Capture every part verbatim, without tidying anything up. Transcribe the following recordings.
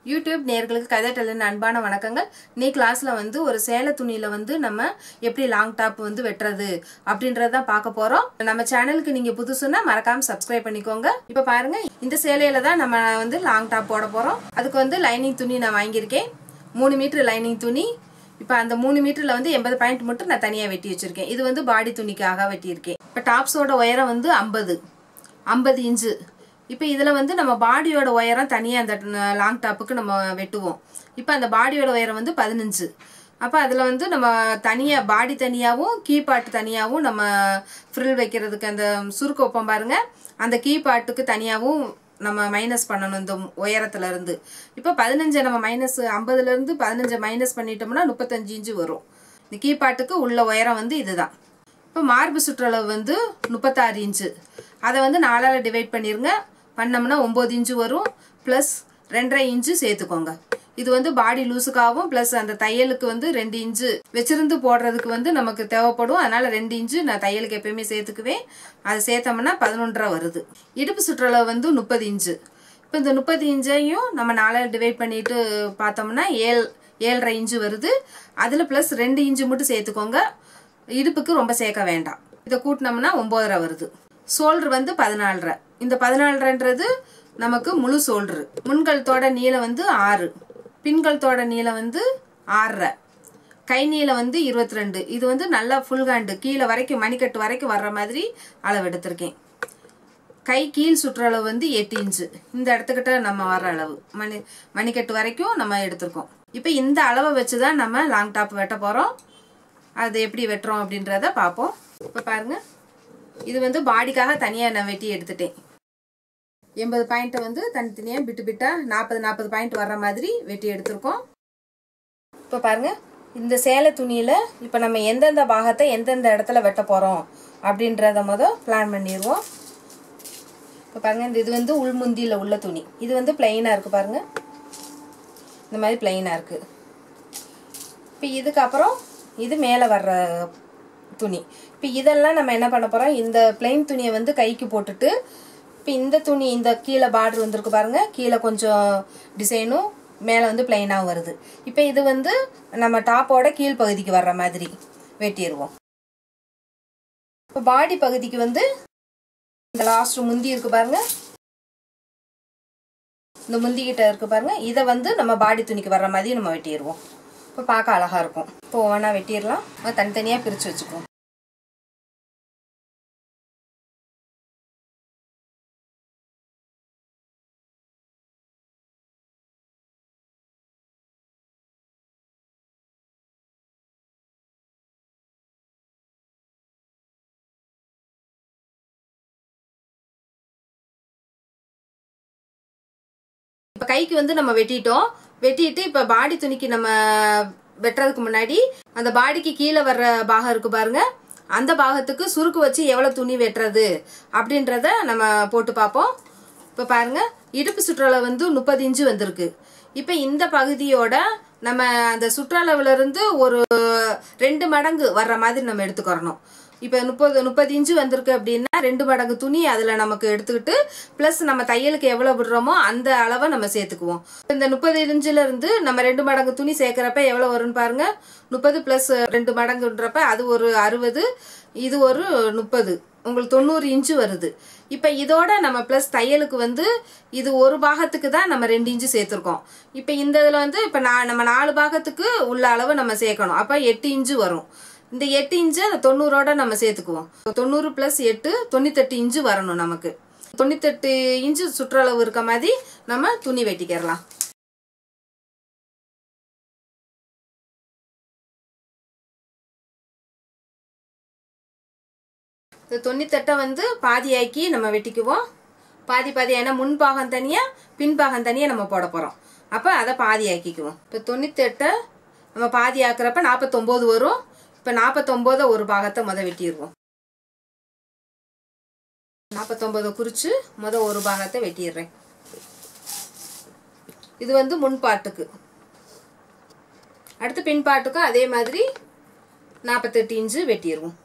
YouTube நேயர்களுக்கு கவிதா டெய்லரின் அன்பான வணக்கங்கள். நீ கிளாஸ்ல வந்து ஒரு சேலை துணியில வந்து நம்ம எப்படி லாங் டாப் வந்து வெட்டுறது அப்படின்றத பார்க்க போறோம். நம்ம சேனலுக்கு நீங்க புதுசுன்னா மறக்காம சப்ஸ்கிரைப் பண்ணிக்கோங்க. இப்போ பாருங்க, இந்த சேலையில தான் நம்ம வந்து லாங் டாப் போட போறோம். அதுக்கு வந்து லைனிங் துணி நான் வாங்கியிருக்கேன். மூணு மீட்டர் லைனிங் துணி. இப்போ அந்த மூணு மீட்டர்ல வந்து எண்பது பாயிண்ட் மட்டும் நான் தனியா வெட்டி வச்சிருக்கேன். இது வந்து பாடி துணிக்காக வெட்டியிருக்கேன். இப்போ டாப்ஸோட உயரம் வந்து ஐம்பது ஐம்பது இன்ச்சு. இப்போ இதில் வந்து நம்ம பாடியோட உயரம் தனியாக அந்த லாங் டாப்புக்கு நம்ம வெட்டுவோம். இப்போ அந்த பாடியோட உயரம் வந்து பதினஞ்சு. அப்போ அதில் வந்து நம்ம தனியாக பாடி தனியாகவும் கீபாட்டு தனியாகவும் நம்ம ஃப்ரில் வைக்கிறதுக்கு அந்த சுருக்கு வைப்போம் பாருங்க, அந்த கீபாட்டுக்கு தனியாகவும் நம்ம மைனஸ் பண்ணணும் இந்த உயரத்துலேருந்து. இப்போ பதினஞ்சை நம்ம மைனஸ் ஐம்பதுலேருந்து பதினஞ்சை மைனஸ் பண்ணிட்டோம்னா முப்பத்தஞ்சு இன்ச்சு வரும். இந்த கீபாட்டுக்கு உள்ள உயரம் வந்து இதுதான். இப்போ மார்பு சுற்றளவு வந்து முப்பத்தாறு இன்ச்சு. அதை வந்து நாலால் டிவைட் பண்ணிருங்க. பண்ணோம்னா ஒம்பது இன்ச்சு வரும். ப்ளஸ் ரெண்டரை இன்ச்சு சேர்த்துக்கோங்க. இது வந்து பாடி லூஸுக்காகவும் ப்ளஸ் அந்த தையலுக்கு வந்து ரெண்டு இன்ச்சு வச்சிருந்து போடுறதுக்கு வந்து நமக்கு தேவைப்படும். அதனால ரெண்டு இன்ச்சு நான் தையலுக்கு எப்பயுமே சேர்த்துக்குவேன். அதை சேர்த்தோம்னா பதினொன்றரை வருது. இடுப்பு சுற்றளவு வந்து முப்பது இன்ச்சு. இப்போ இந்த முப்பது இன்ச்சையும் நம்ம நாலால் டிவைட் பண்ணிட்டு பார்த்தோம்னா ஏழு ஏழரை இன்ச்சு வருது. அதில் ப்ளஸ் ரெண்டு இன்ச்சு மட்டும் சேர்த்துக்கோங்க. இடுப்புக்கு ரொம்ப சேர்க்க வேண்டாம். இதை கூட்டினோம்னா ஒம்போதரை வருது. ஷோல்டர் வந்து பதினாலரை. இந்த பதினாலரைன்றது நமக்கு முழு ஷோல்டரு. முன்கழுத்தோட நீளம் வந்து ஆறு, பின்கழுத்தோட நீளம் வந்து ஆறரை, கை நீளம் வந்து இருபத்தி ரெண்டு. இது வந்து நல்லா ஃபுல் ஹேண்டு கீழே வரைக்கும் மணிக்கட்டு வரைக்கும் வர்ற மாதிரி அளவு எடுத்திருக்கேன். கை கீழ் சுற்றளவு வந்து எட்டு இன்ச்சு. இந்த இடத்துக்கிட்ட நம்ம வர்ற அளவு மணி மணிக்கட்டு வரைக்கும் நம்ம எடுத்திருக்கோம். இப்போ இந்த அளவை வச்சு தான் நம்ம லாங் டாப் வெட்ட போகிறோம். அது எப்படி வெட்டுறோம் அப்படின்றத பார்ப்போம். இப்போ பாருங்க, இது வந்து பாடிக்காக தனியாக நான் வெட்டி எடுத்துட்டேன். எண்பது பாயிண்ட்டை வந்து தனித்தனியாக பிட்டு பிட்டா நாற்பது நாற்பது பாயிண்ட் வர்ற மாதிரி வெட்டி எடுத்திருக்கோம். இப்போ பாருங்க, இந்த சேலை துணியில் இப்போ நம்ம எந்தெந்த பாகத்தை எந்தெந்த இடத்துல வெட்ட போகிறோம் அப்படின்றத முதல் பிளான் பண்ணிடுவோம். இப்போ பாருங்க, இந்த இது வந்து உள்முந்தியில் உள்ள துணி. இது வந்து பிளெயினாக இருக்குது பாருங்க, இந்த மாதிரி பிளெயினாக இருக்குது. இப்போ இதுக்கப்புறம் இது மேலே வர்ற துணி. இப்போ இதெல்லாம் நம்ம என்ன பண்ண போகிறோம், இந்த பிளெயின் துணியை வந்து கைக்கு போட்டுட்டு இப்போ இந்த துணி இந்த கீழே பார்டர் வந்துருக்கு பாருங்க, கீழே கொஞ்சம் டிசைனும் மேலே வந்து பிளெயினாகவும் வருது. இப்போ இது வந்து நம்ம டாப்போட கீழ் பகுதிக்கு வர்ற மாதிரி வெட்டிடுவோம். இப்போ பாடி பகுதிக்கு வந்து இந்த லாஸ்ட் முந்தி இருக்கு பாருங்க, இந்த முந்திக்கிட்ட இருக்கு பாருங்க, இதை வந்து நம்ம பாடி துணிக்கு வர்ற மாதிரி நம்ம வெட்டிடுவோம். இப்போ பார்க்க அழகாக இருக்கும். இப்போ ஒவ்வொன்றா வெட்டிடலாம். தனித்தனியாக பிரித்து வச்சுக்குவோம். இப்போ கைக்கு வந்து நம்ம வெட்டிட்டோம். வெட்டிட்டு இப்போ பாடி துணிக்கு நம்ம வெட்டுறதுக்கு முன்னாடி அந்த பாடிக்கு கீழே வர்ற பாகம் இருக்கு பாருங்க, அந்த பாகத்துக்கு சுருக்கு வச்சு எவ்வளோ துணி வெட்டுறது அப்படின்றத நம்ம போட்டு பார்ப்போம். இப்போ பாருங்க, இடுப்பு சுற்றளவு வந்து முப்பது இன்ச்சு வந்திருக்கு. இப்போ இந்த பகுதியோட நம்ம அந்த சுற்றளவுல இருந்து ஒரு ரெண்டு மடங்கு வர்ற மாதிரி நம்ம எடுத்துக்கிறணும். இப்போ முப்பது முப்பது இன்ச்சு வந்திருக்கு அப்படின்னா ரெண்டு மடங்கு துணி அதில் நமக்கு எடுத்துக்கிட்டு ப்ளஸ் நம்ம தையலுக்கு எவ்வளோ விடுறோமோ அந்த அளவை நம்ம சேர்த்துக்குவோம். இந்த முப்பது இன்ச்சுல இருந்து நம்ம ரெண்டு மடங்கு துணி சேர்க்குறப்ப எவ்வளோ வரும்னு பாருங்க. முப்பது ப்ளஸ் ரெண்டு மடங்குன்றப்ப அது ஒரு அறுபது, இது ஒரு முப்பது, உங்களுக்கு தொண்ணூறு இன்ச்சு வருது. இப்போ இதோட நம்ம ப்ளஸ் தையலுக்கு வந்து இது ஒரு பாகத்துக்கு தான் நம்ம ரெண்டு இன்ச்சு சேர்த்துருக்கோம். இப்போ இந்த இதில் வந்து இப்போ நான் நம்ம நாலு பாகத்துக்கு உள்ள அளவு நம்ம சேர்க்கணும். அப்போ எட்டு இன்ச்சு வரும். இந்த எட்டு இன்ச்சு அந்த தொண்ணூறோட நம்ம சேர்த்துக்குவோம். தொண்ணூறு ப்ளஸ் எட்டு தொண்ணூத்தெட்டு இன்ச்சு வரணும். நமக்கு தொண்ணூத்தெட்டு இன்ச்சு சுற்றளவு இருக்க மாதிரி நம்ம துணி வெட்டிக்கிறலாம். இந்த தொண்ணூத்தெட்டை வந்து பாதியாக்கி நம்ம வெட்டிக்குவோம். பாதி பாதி, ஏன்னா முன்பாகம் தனியாக பின்பாகம் தனியாக நம்ம போட போகிறோம். அப்போ அதை பாதி ஆக்கிக்குவோம். இப்போ தொண்ணூத்தெட்டை நம்ம பாதி ஆக்குறப்ப நாற்பத்தொம்போது வரும். இப்போ நாற்பத்தொம்போதை ஒரு பாகத்தை மொதல் வெட்டிடுவோம். நாற்பத்தொம்போதை குறித்து மொதல் ஒரு பாகத்தை வெட்டிடுறேன். இது வந்து முன்பாட்டுக்கு. அடுத்து பின்பாட்டுக்கும் அதே மாதிரி நாற்பத்தெட்டு இன்ச்சு வெட்டிடுவோம்.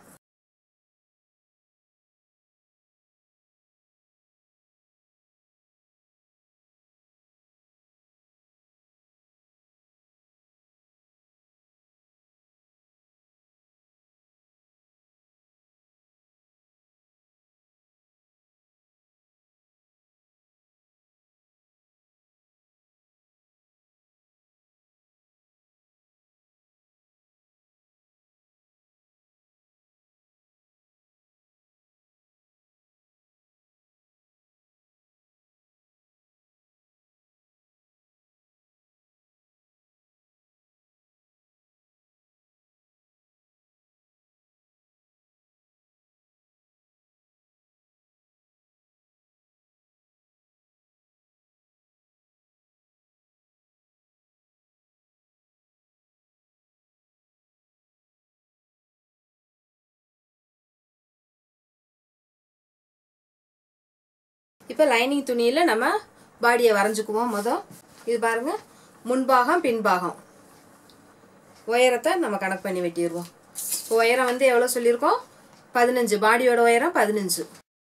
இப்போ லைனிங் துணியில் நம்ம பாடியை வரைஞ்சிக்குவோம். மொதல் இது பாருங்க, முன்பாகம் பின்பாகம் உயரத்தை நம்ம கணக்கு பண்ணி வெட்டிடுவோம். உயரம் வந்து எவ்வளோ சொல்லியிருக்கோம்? பதினஞ்சு. பாடியோட உயரம் பதினஞ்சு.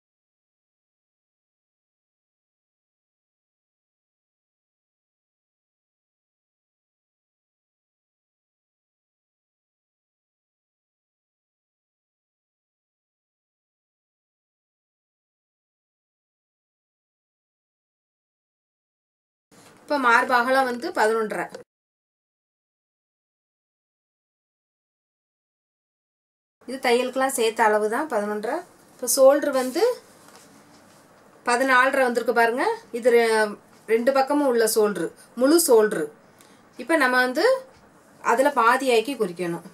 இப்போ மார்பாகலாம் வந்து பதினொன்றரை. இது தையலுக்கெல்லாம் சேர்த்த அளவு தான் பதினொன்றரை. இப்போ ஷோல்டர் வந்து பதினாலரை வந்திருக்கு பாருங்க. இது ரெண்டு பக்கமும் உள்ள ஷோல்டரு, முழு ஷோல்டரு. இப்போ நம்ம வந்து அதில் பாதியாக்கி குறிக்கணும்.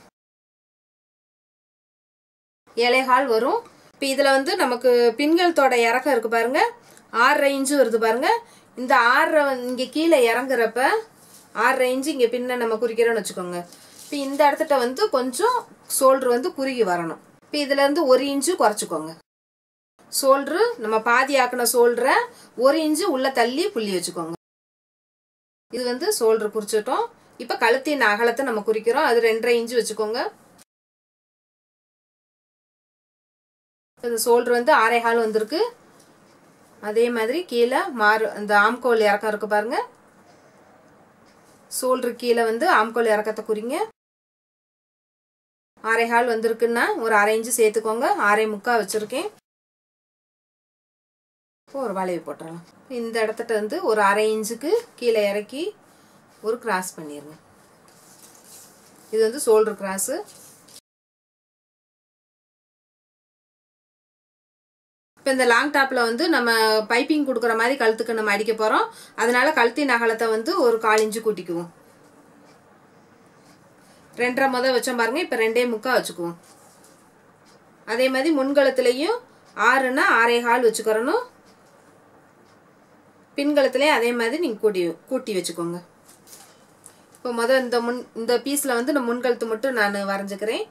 ஏழைகால் வரும். இப்போ இதில் வந்து நமக்கு பின்கழுத்தோட இறக்கம் இருக்குது பாருங்க, ஆறரை இன்ச்சு வருது பாருங்க. இந்த ஆறரை இங்கே கீழே இறங்குறப்ப ஆறரை இன்ச்சு இங்கே பின்ன நம்ம குறிக்கிறோன்னு வச்சுக்கோங்க. இப்போ இந்த இடத்துல வந்து கொஞ்சம் ஷோல்டர் வந்து குறுகி வரணும். இப்போ இதில் இருந்து ஒரு இன்ச்சு குறைச்சிக்கோங்க. ஷோல்டரு நம்ம பாதி ஆக்கின ஷோல்டரை ஒரு இன்ச்சு உள்ள தள்ளி புள்ளி வச்சுக்கோங்க. இது வந்து ஷோல்டர் குறிச்சிட்டோம். இப்போ கழுத்தின் அகலத்தை நம்ம குறிக்கிறோம். அது ரெண்டரை இன்ச்சு வச்சுக்கோங்க. இந்த ஷோல்டர் வந்து ஆறே கால் வந்திருக்கு. அதே மாதிரி கீழே மாறு இந்த ஆம்கோல் இறக்கம் இருக்கு பாருங்க. ஷோல்டர் கீழே வந்து ஆம்கோல் இறக்கத்தை குறிங்க. ஆறே கால் வந்திருக்குன்னா ஒரு அரை இன்ச்சு சேர்த்துக்கோங்க. ஆறே முக்கா வச்சிருக்கேன். இப்போ ஒரு வளைவு போட்டுடலாம். இந்த இடத்துல வந்து ஒரு அரை இன்ச்சுக்கு கீழே இறக்கி ஒரு கிராஸ் பண்ணிடுங்க. இது வந்து ஷோல்டர் கிராஸு. இப்போ இந்த லாங் டாப்பில் வந்து நம்ம பைப்பிங் கொடுக்குற மாதிரி கழுத்துக்கு நம்ம அடிக்க போகிறோம். அதனால கழுத்தின் அகலத்தை வந்து ஒரு கால் இன்ச்சு கூட்டிக்குவோம். ரெண்டரை முதல் வச்சோம் பாருங்க. இப்போ ரெண்டே முக்கா வச்சுக்குவோம். அதே மாதிரி முன்கழுத்துலையும் ஆறுனா ஆறே கால் வச்சுக்கிறணும். பின்கழுத்துலேயும் அதே மாதிரி நீங்கள் கூட்டி கூட்டி வச்சுக்கோங்க. இப்போ முதல் இந்த முன் இந்த பீஸில் வந்து நான் முன்கழுத்து மட்டும் நான் வரைஞ்சிக்கிறேன்.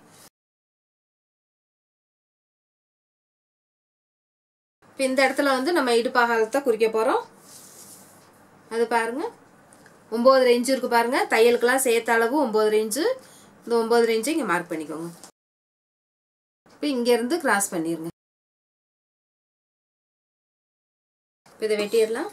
இப்போ இந்த இடத்துல வந்து நம்ம இடுப்பாகலத்தை குறிக்க போகிறோம். அது பாருங்க, ஒம்பது இன்ச்சு இருக்கு பாருங்க. தையலுக்கெல்லாம் சேர்த்த அளவு ஒம்பது இன்ச்சு. இந்த ஒம்பது இன்ச்சு இங்கே மார்க் பண்ணிக்கோங்க. இப்போ இங்கேருந்து கிராஸ் பண்ணிடுங்க. இப்போ இதை வெட்டிடலாம்.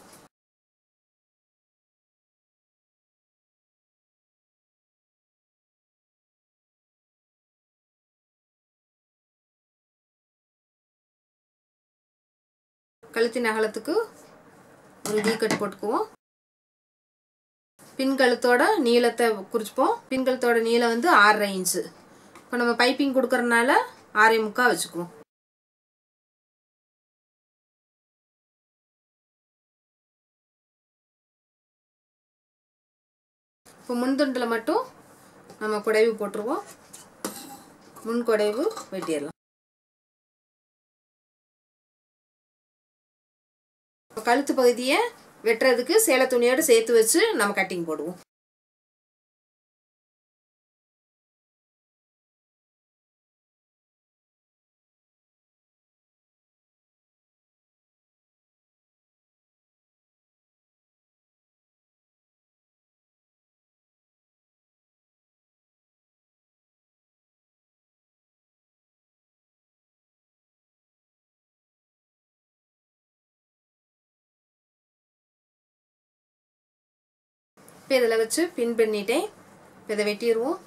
கழுத்தின் அகலத்துக்கு ஒரு வி கட் போட்டுக்குவோம். பின்கழுத்தோட நீளத்தை குறிச்சுப்போம். பின்கழுத்தோட நீளம் வந்து ஆறரை இன்ச்சு. இப்போ நம்ம பைப்பிங் கொடுக்கறதுனால ஆறே முக்கா வச்சுக்குவோம். இப்போ முன்துண்டில் மட்டும் நம்ம குடைவு போட்டுருவோம். முன் குடைவு வெட்டிடலாம். கழுத்து பகுதியை வெட்டுறதுக்கு சேலை துணியோடு சேர்த்து வச்சு நம்ம கட்டிங் போடுவோம். இப்போ இதில் வச்சு பின் பண்ணிட்டேன். இப்போ இதை வெட்டிடுவோம்.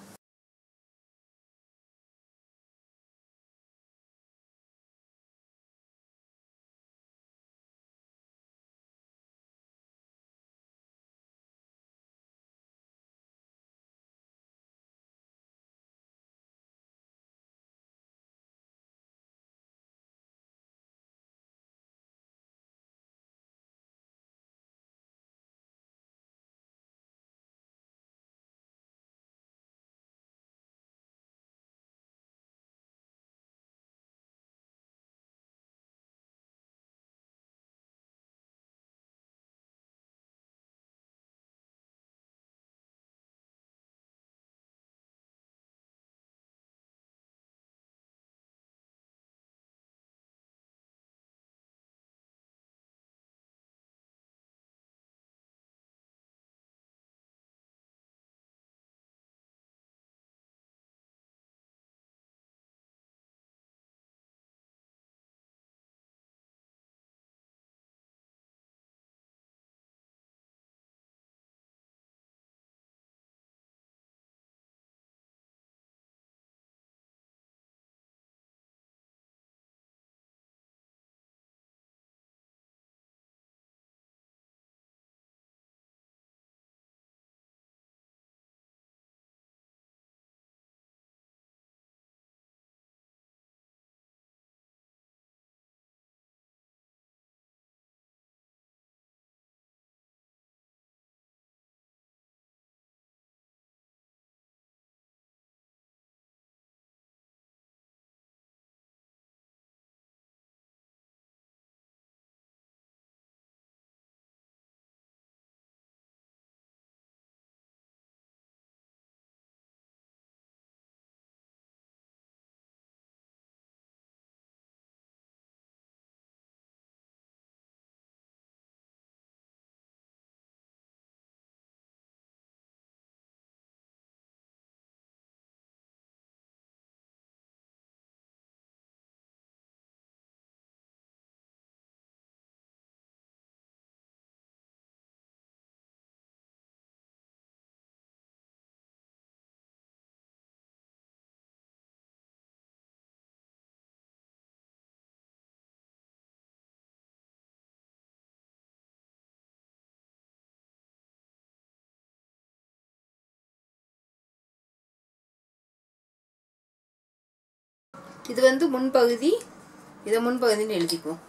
இது வந்து முன்பகுதி, இதை முன்பகுதின்னு எழுதிக்குவோம்.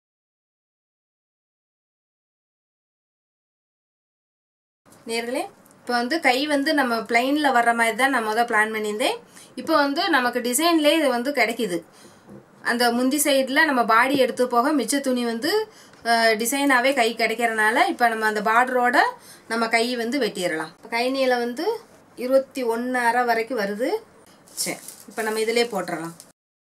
நேர்களே, இப்போ வந்து கை வந்து நம்ம பிளைனில் வர்ற மாதிரி தான் நான் முதல் பிளான் பண்ணியிருந்தேன். இப்போ வந்து நமக்கு டிசைன்லேயே இது வந்து கிடைக்கிது. அந்த முந்தி சைடில் நம்ம பாடி எடுத்து போக மிச்ச துணி வந்து டிசைனாகவே கை கிடைக்கிறனால இப்போ நம்ம அந்த பார்டரோட நம்ம கை வந்து வெட்டிடலாம். கை நீளம் வந்து இருபத்தி ஒன்று அரை வரைக்கும் வருது. சரி, இப்போ நம்ம இதிலே போட்டுடலாம்.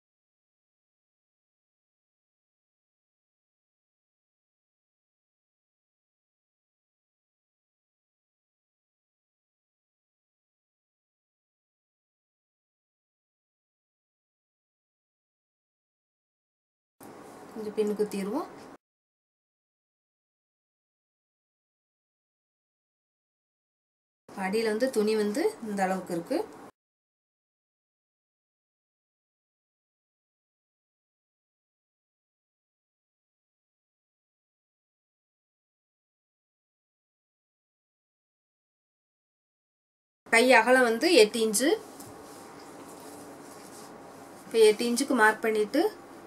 கொஞ்சம் பின் குத்திடுவோம். அடியில் வந்து துணி வந்து இந்த அளவுக்கு இருக்கு. கை அகலம் வந்து எட்டு இன்ச்சு. இப்போ எட்டு இன்ச்சுக்கு மார்க் பண்ணிட்டு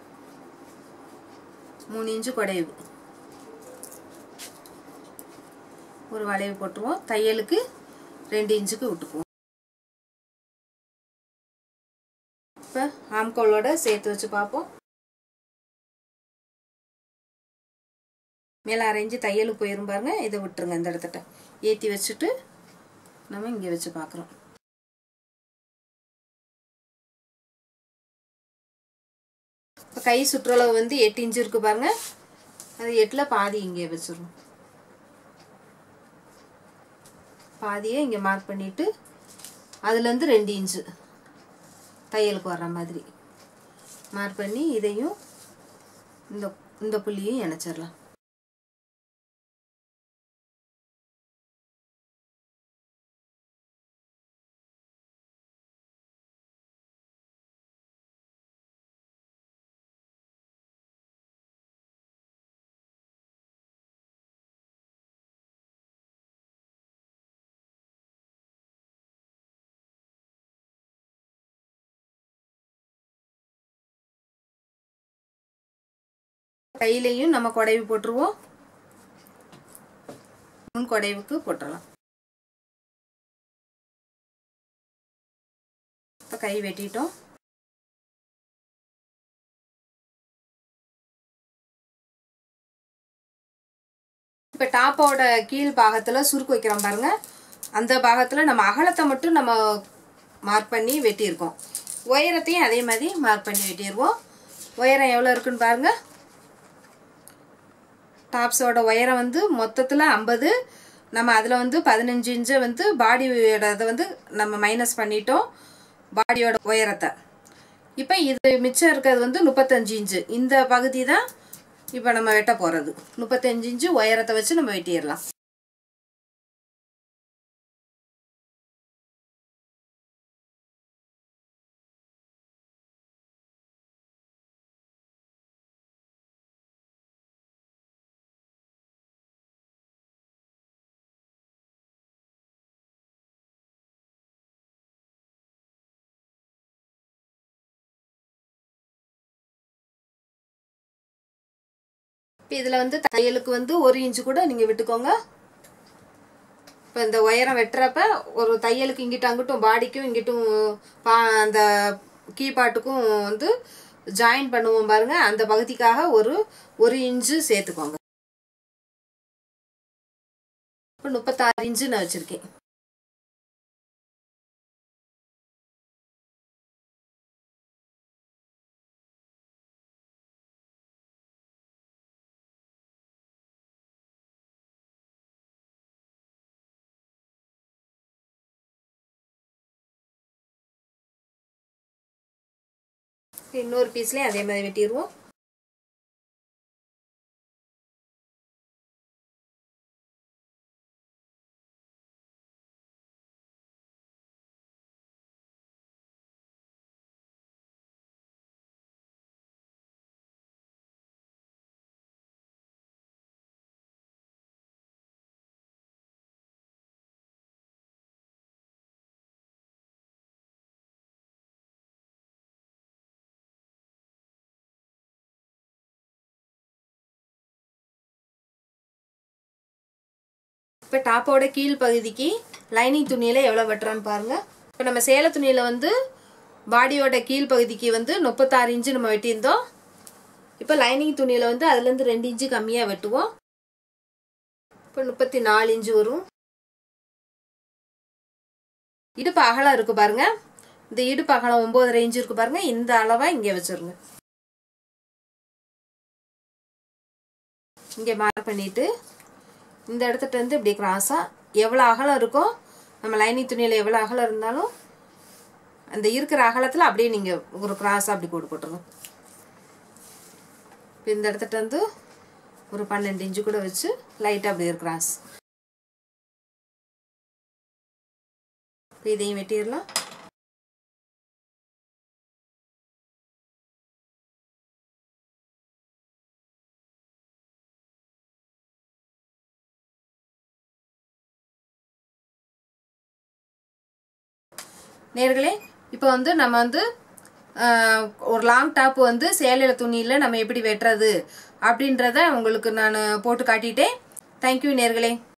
மூணு இன்ச்சு குடைவு ஒரு வளைவு போட்டுருவோம். தையலுக்கு ரெண்டு இன்ச்சுக்கு விட்டுக்குவோம். இப்போ ஆம்கோலோட சேர்த்து வச்சு பார்ப்போம். மேலே அரை இன்ச்சு தையலுக்கு போயிரும் பாருங்க. இதை விட்டுருங்க. இந்த இடத்துல ஏற்றி வச்சுட்டு நம்ம இங்கே வச்சு பார்க்குறோம். இப்போ கை சுற்றளவு வந்து எட்டு இன்ச்சு இருக்கு பாருங்க. அது எட்டில் பாதி இங்கே வச்சிருவோம். பாதியை இங்கே மார்க் பண்ணிட்டு அதுலேருந்து ரெண்டு இன்ச்சு தையலுக்கு வர்ற மாதிரி மார்க் பண்ணி இதையும் இந்த இந்த புள்ளியும் இணைச்சிடலாம். கையிலையும் நம்ம குடைவு போட்டுருவோம். முன் குடைவுக்கு போட்டுடலாம். இப்போ கை வெட்டிட்டோம். இப்போ டாப்போட கீழ் பாகத்தில் சுருக்கு வைக்கிறோம் பாருங்க. அந்த பாகத்தில் நம்ம அகலத்தை மட்டும் நம்ம மார்க் பண்ணி வெட்டியிருக்கோம். உயரத்தையும் அதே மாதிரி மார்க் பண்ணி வெட்டிடுவோம். உயரம் எவ்வளோ இருக்குன்னு பாருங்க. டாப்ஸோட உயரம் வந்து மொத்தத்தில் ஐம்பது. நம்ம அதில் வந்து பதினஞ்சு இன்ச்சை வந்து பாடியோட அதை வந்து நம்ம மைனஸ் பண்ணிட்டோம் பாடியோட உயரத்தை. இப்போ இது மிச்சம் இருக்கிறது வந்து முப்பத்தஞ்சு இன்ச்சு. இந்த பகுதி தான் இப்போ நம்ம வெட்ட போகிறது. முப்பத்தஞ்சு இன்ச்சு உயரத்தை வச்சு நம்ம வெட்டிடலாம். இப்போ இதில் வந்து தையலுக்கு வந்து ஒரு இன்ச்சு கூட நீங்கள் விட்டுக்கோங்க. இப்போ இந்த உயரம் வெட்டுறப்ப ஒரு தையலுக்கு இங்கிட்டும் அங்கிட்டும் பாடிக்கும் இங்கிட்டும் பா அந்த கீபாட்டுக்கும் வந்து ஜாயின் பண்ணுவோம் பாருங்க. அந்த பகுதிக்காக ஒரு ஒரு இன்ச்சு சேர்த்துக்கோங்க. இப்போ முப்பத்தாறு இன்ச்சு நான் வச்சுருக்கேன். இன்னொரு பீஸ்லேயும் அதே மாதிரி வெட்டிடுவோம். இப்போ டாப்போட கீழ் பகுதிக்கு லைனிங் துணியில் எவ்வளோ வெட்டுறான்னு பாருங்கள். இப்போ நம்ம சேலை துணியில் வந்து பாடியோட கீழ் பகுதிக்கு வந்து முப்பத்தாறு இன்ச்சு நம்ம வெட்டியிருந்தோம். இப்போ லைனிங் துணியில் வந்து அதுலேருந்து ரெண்டு இன்ச்சு கம்மியாக வெட்டுவோம். இப்போ முப்பத்தி நாலு இன்ச்சு வரும். இடுப்பு அகலம் இருக்குது பாருங்கள். இந்த இடுப்பு அகலம் ஒம்பதரை இன்ச்சு இருக்குது பாருங்கள். இந்த அளவை இங்கே வச்சுருங்க. இங்கே மார்க் பண்ணிவிட்டு இந்த இடத்துட்டு வந்து இப்படி கிராஸாக எவ்வளோ அகலம் இருக்கோ, நம்ம லைனிங் துணியில் எவ்வளோ அகலம் இருந்தாலும் அந்த இருக்கிற அகலத்தில் அப்படியே நீங்கள் ஒரு கிராஸாக அப்படி போட்டு போட்டுருங்க. இப்போ இந்த இடத்துட்டு வந்து ஒரு பன்னெண்டு இன்ச்சு கூட வச்சு லைட்டாக அப்படி ஒரு கிராஸ். இப்போ இதையும் வெட்டிடலாம். நேர்களே, இப்போ வந்து நம்ம வந்து ஒரு லாங் டாப் வந்து சேலையில் துணியில் நம்ம எப்படி வெட்டுறது அப்படின்றத உங்களுக்கு நான் போட்டு காட்டிட்டேன். தேங்க்யூ நேர்களே.